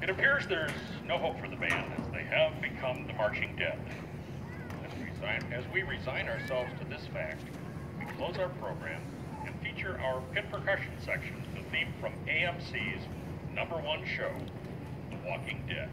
It appears there's no hope for the band as they have become the marching dead. As we resign ourselves to this fact, we close our program and feature our pit percussion section, the theme from AMC's #1 show, The Walking Dead.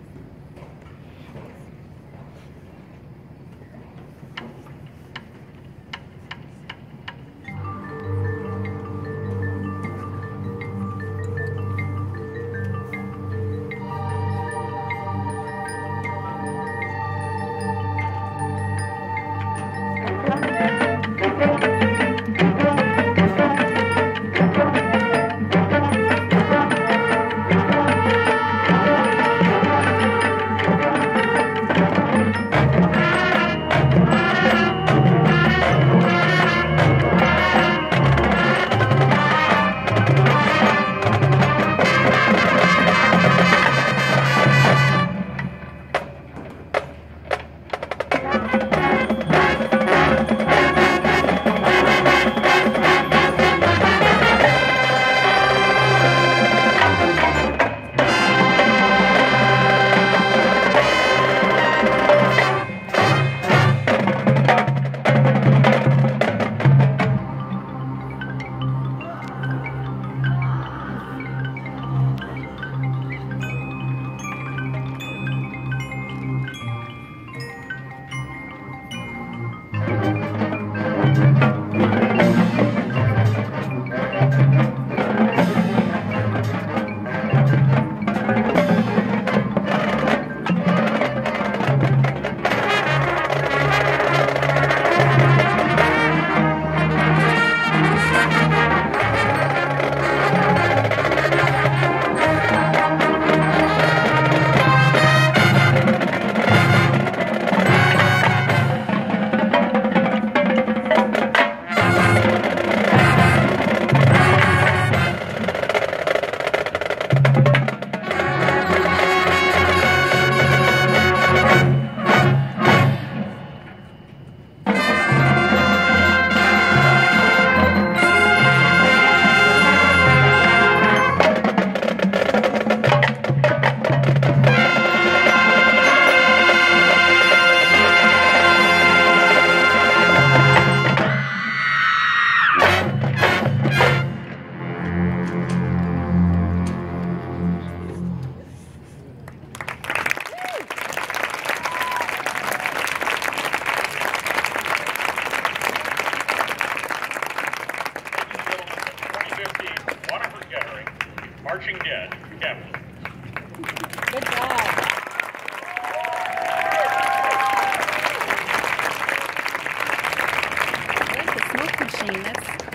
Marching Dead, Captain. Good job. There's the smoke machine. That's